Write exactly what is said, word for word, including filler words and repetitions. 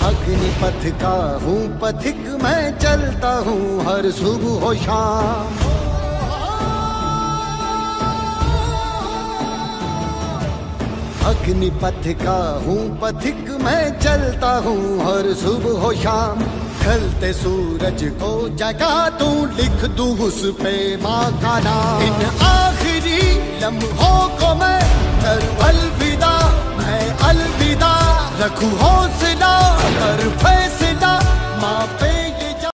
अग्निपथ का हूँ पथिक मैं, चलता हूँ हर सुबह हो शाम। अग्निपथ का हूँ पथिक मैं, चलता हूँ हर सुबह हो शाम। ढलते सूरज को जगा दूं, लिख दूं उस पे माँ का नाम। इन आखिरी लम्हों को मैं करूं अलविदा, मैं अलविदा। रखूं हौसला कर फैसला माँ पे